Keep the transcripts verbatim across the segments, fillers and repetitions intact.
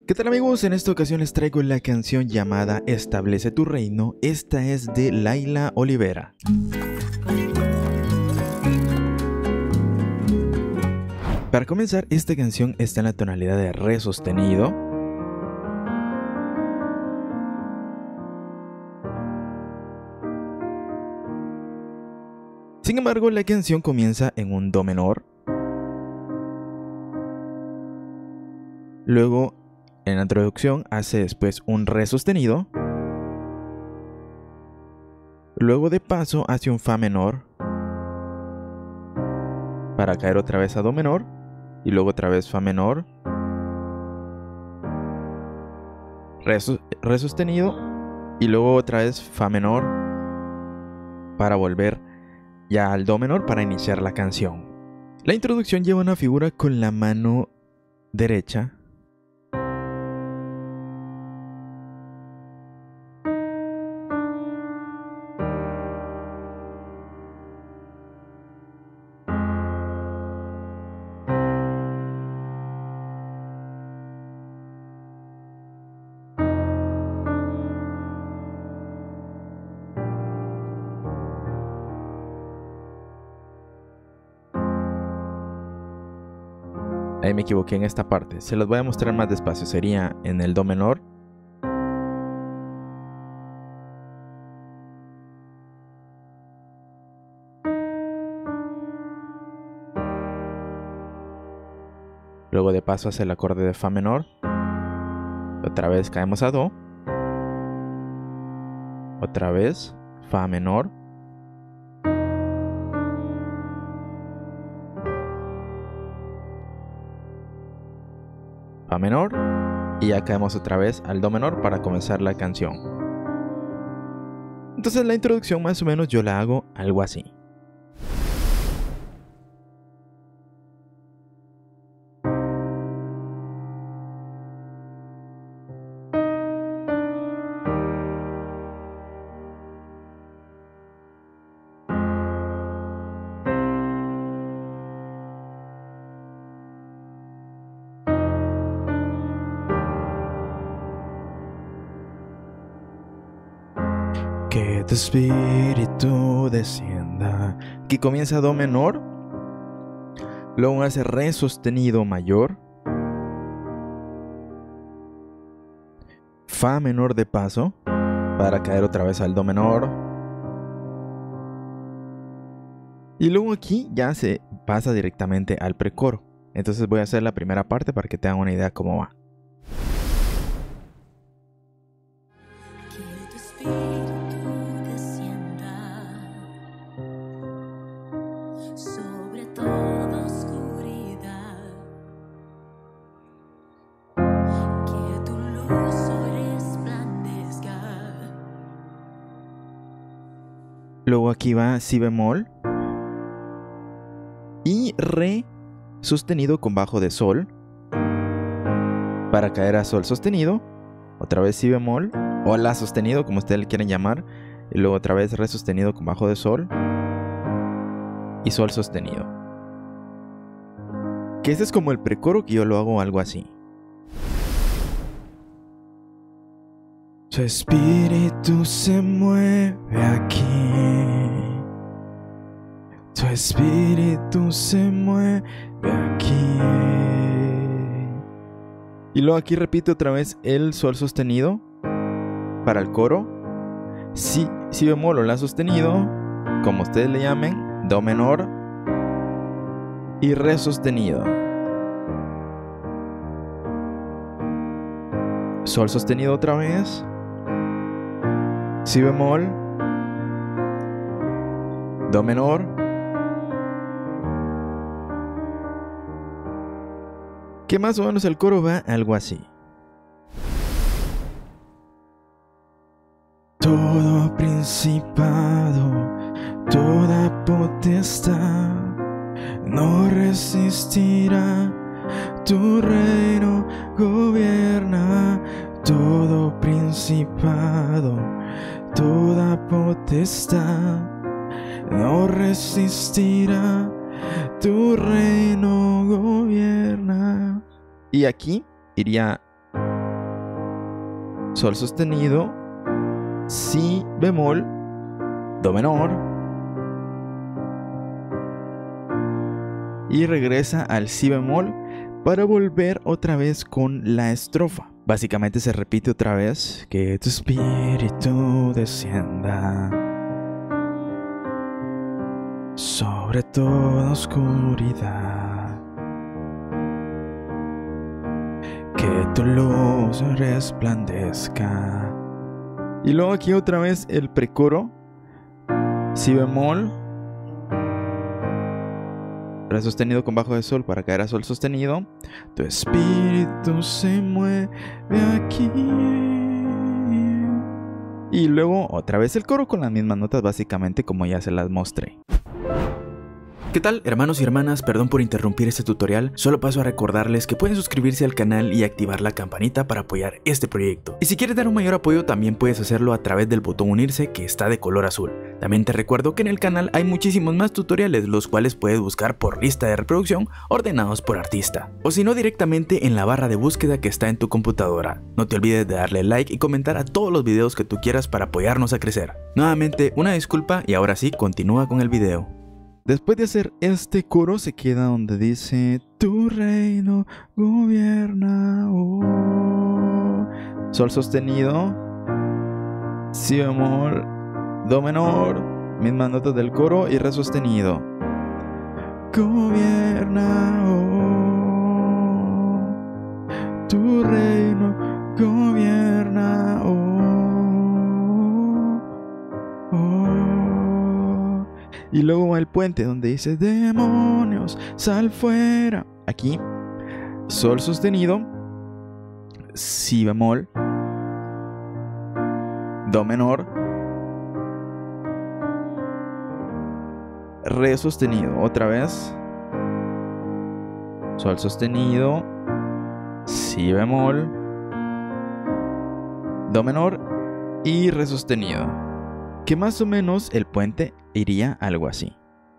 ¿Qué tal amigos? En esta ocasión les traigo la canción llamada Establece tu reino. Esta es de Laila Olivera. Para comenzar, esta canción está en la tonalidad de re sostenido. Sin embargo, la canción comienza en un do menor. Luego, en la introducción, hace después un re sostenido. Luego de paso, hace un fa menor para caer otra vez a do menor. Y luego otra vez fa menor. Re, re sostenido. Y luego otra vez fa menor para volver ya al do menor para iniciar la canción. La introducción lleva una figura con la mano derecha. Ahí me equivoqué en esta parte. Se los voy a mostrar más despacio. Sería en el do menor. Luego de paso hace el acorde de fa menor. Otra vez caemos a do. Otra vez fa menor. Fa menor y ya caemos otra vez al do menor para comenzar la canción. Entonces la introducción más o menos yo la hago algo así. Que tu espíritu descienda. Aquí comienza do menor. Luego hace re sostenido mayor. Fa menor de paso para caer otra vez al do menor. Y luego aquí ya se pasa directamente al precoro. Entonces voy a hacer la primera parte para que tengan una idea cómo va. Luego aquí va si bemol y re sostenido con bajo de sol para caer a sol sostenido. Otra vez si bemol o la sostenido, como ustedes le quieren llamar. Y luego otra vez re sostenido con bajo de sol y sol sostenido. Que ese es como el precoro, que yo lo hago algo así. Tu espíritu se mueve aquí. Tu espíritu se mueve aquí. Y luego aquí repite otra vez el sol sostenido para el coro. Si, si bemol o la sostenido, como ustedes le llamen, do menor y re sostenido. Sol sostenido otra vez. Si bemol, do menor, que más o menos el coro va algo así. Todo principado, toda potestad, no resistirá, tu reino gobierna. Todo principado, toda potestad, no resistirá, tu reino gobierna. Y aquí iría sol sostenido, si bemol, do menor, y regresa al si bemol para volver otra vez con la estrofa. Básicamente se repite otra vez: que tu espíritu descienda sobre toda oscuridad, que tu luz resplandezca. Y luego aquí otra vez el precoro, si bemol, re sostenido con bajo de sol para caer a sol sostenido. Tu espíritu se mueve aquí. Y luego otra vez el coro con las mismas notas, básicamente como ya se las mostré. ¿Qué tal, hermanos y hermanas? Perdón por interrumpir este tutorial, solo paso a recordarles que pueden suscribirse al canal y activar la campanita para apoyar este proyecto. Y si quieres dar un mayor apoyo, también puedes hacerlo a través del botón unirse, que está de color azul. También te recuerdo que en el canal hay muchísimos más tutoriales, los cuales puedes buscar por lista de reproducción ordenados por artista, o si no, directamente en la barra de búsqueda que está en tu computadora. No te olvides de darle like y comentar a todos los videos que tú quieras para apoyarnos a crecer. Nuevamente, una disculpa y ahora sí, continúa con el video. Después de hacer este coro se queda donde dice: tu reino gobierna, oh. Sol sostenido, si bemol, do menor, mismas notas del coro y re sostenido. Gobierna, oh. Tu reino gobierna, oh. Oh. Y luego va el puente donde dice: demonios, sal fuera. Aquí, sol sostenido, si bemol, do menor, re sostenido. Otra vez, sol sostenido, si bemol, do menor y re sostenido. Que más o menos el puente iría algo así.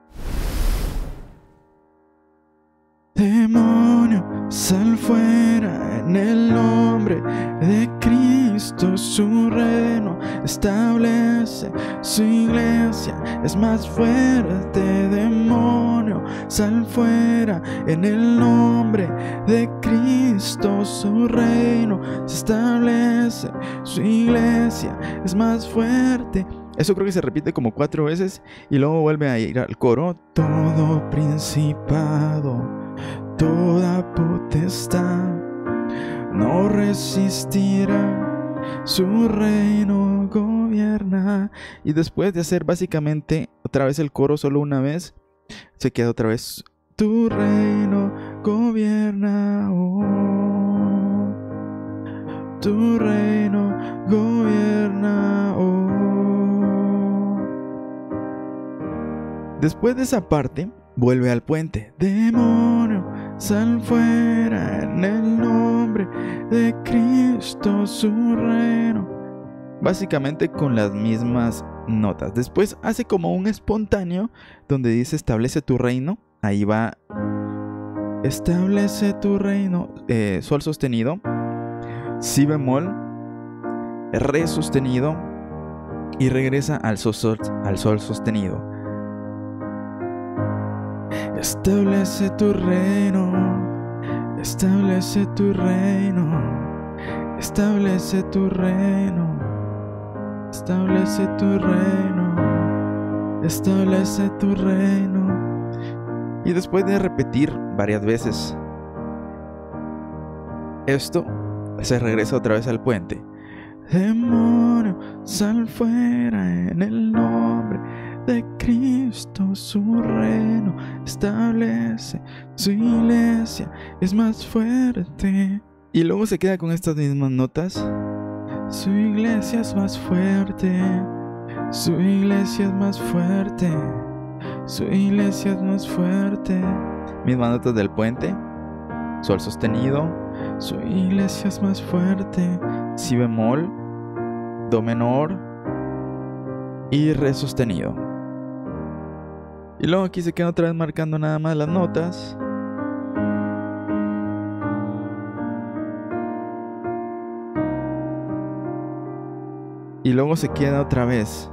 Demonio, sal fuera en el nombre de Cristo. Su reino establece su iglesia, es más fuerte. Demonio, sal fuera en el nombre de Cristo. Su reino se establece, su iglesia es más fuerte. Eso creo que se repite como cuatro veces y luego vuelve a ir al coro. Todo principado, toda potestad no resistirá, su reino gobierna. Y después de hacer básicamente otra vez el coro solo una vez, se queda otra vez: tu reino gobierna, oh. Tu reino gobierna, oh. Después de esa parte, vuelve al puente. Demonio, sal fuera en el nombre de Cristo. Su reino. Básicamente con las mismas notas. Después hace como un espontáneo donde dice: establece tu reino. Ahí va: establece tu reino, eh, sol sostenido, si bemol, re sostenido y regresa al sol, al sol sostenido. Establece tu reino, establece tu reino, establece tu reino, establece tu reino, establece tu reino. Y después de repetir varias veces esto, se regresa otra vez al puente. Demonio, sal fuera en el nombre de Cristo. Su reino establece, su iglesia es más fuerte. Y luego se queda con estas mismas notas. Su iglesia es más fuerte, su iglesia es más fuerte, su iglesia es más fuerte. Mismas notas del puente. Sol sostenido, su iglesia es más fuerte, si bemol, do menor y re sostenido. Y luego aquí se queda otra vez marcando nada más las notas. Y luego se queda otra vez.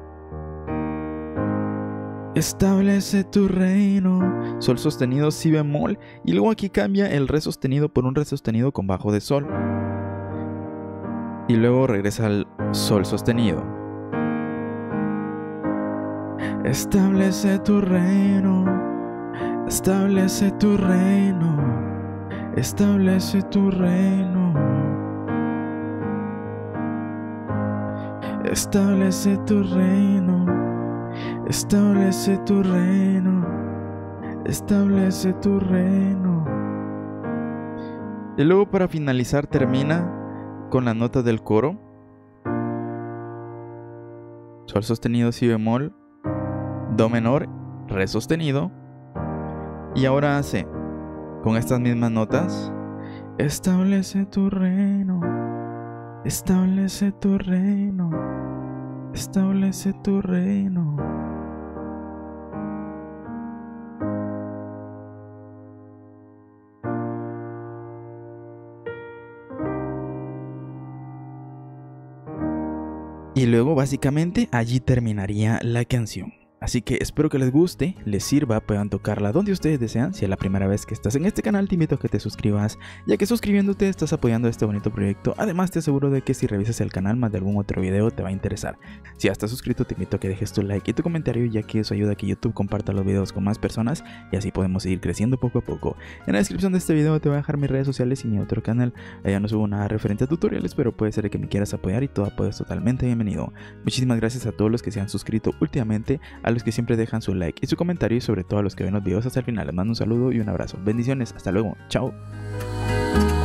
Establece tu reino. Sol sostenido, si bemol. Y luego aquí cambia el re sostenido por un re sostenido con bajo de sol. Y luego regresa al sol sostenido. Establece tu reino. Establece tu reino. Establece tu reino. Establece tu reino. Establece tu reino. Establece tu reino. Y luego para finalizar termina con la nota del coro. Sol sostenido, si bemol, do menor, re sostenido. Y ahora hace con estas mismas notas. Establece tu reino. Establece tu reino. Establece tu reino. Y luego básicamente allí terminaría la canción. Así que espero que les guste, les sirva, puedan tocarla donde ustedes desean. Si es la primera vez que estás en este canal, te invito a que te suscribas, ya que suscribiéndote estás apoyando este bonito proyecto. Además te aseguro de que si revisas el canal, más de algún otro video te va a interesar. Si ya estás suscrito, te invito a que dejes tu like y tu comentario, ya que eso ayuda a que YouTube comparta los videos con más personas y así podemos seguir creciendo poco a poco. En la descripción de este video te voy a dejar mis redes sociales y mi otro canal. Allá no subo nada referente a tutoriales, pero puede ser que me quieras apoyar y todo apoyo es totalmente bienvenido. Muchísimas gracias a todos los que se han suscrito últimamente, a los que siempre dejan su like y su comentario, y sobre todo a los que ven los videos hasta el final. Les mando un saludo y un abrazo. Bendiciones, hasta luego, chao.